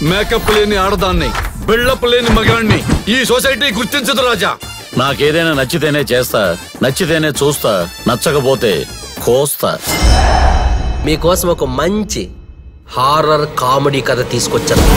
Makeup లేని ఆడదాన్ని, buildup లేని మగాణ్ణి ఈ సొసైటీ గుర్తించదు రాజా. నాకేదైనా నచ్చితేనే చేస్తా, నచ్చితేనే చూస్తా, నచ్చకపోతే కోస్తా. మీకోసం ఒక మంచి హారర్ కామెడీ కథ తీసుకొచ్చాను.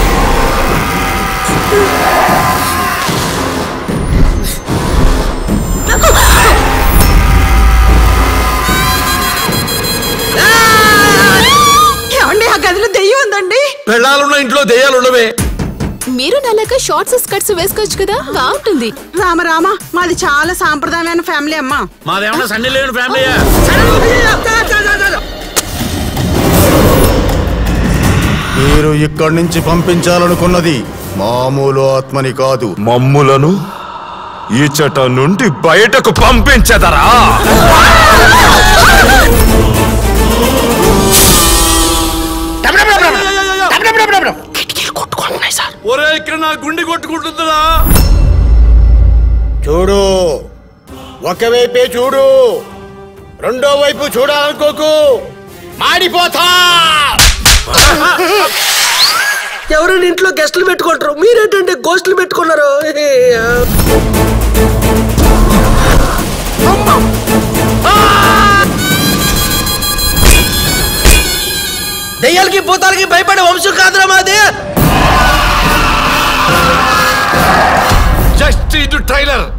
ఏమండి, ఆ గదిలో దెయ్యం ఉందండి. పెళ్ళాలున్న ఇంట్లో దెయ్యాలున్నవే. మీరు నల్లగా షార్ట్స్ స్కర్ట్స్ వేసుకోవచ్చు కదా, బాగుంటుంది. రామ రామ, మాది చాలా సాంప్రదాయమైన ఫ్యామిలీ అమ్మా. మాదేమన్నా సండి లేని ఫ్యామిలీ. మీరు ఇక్కడి నుంచి పంపించాలనుకున్నది మామూలు ఆత్మని కాదు, మమ్ములను ఈచట నుండి బయటకు పంపించదరా. ఒరే, ఇక్కడ నా గుండె కొట్టుకుంటుందిరా. చూడు, ఒకవైపే చూడు, రెండో వైపు చూడాలనుకోకు, మాడిపోతా. ఎవరైనా ఇంట్లో గెస్టులు పెట్టుకుంటారు, మీరేంటంటే గోస్టులు పెట్టుకున్నారు. దెయ్యాలకి భూతాలకి భయపడే వంశం కాదురా మాది. జస్ట్ ఇది ట్రైలర్.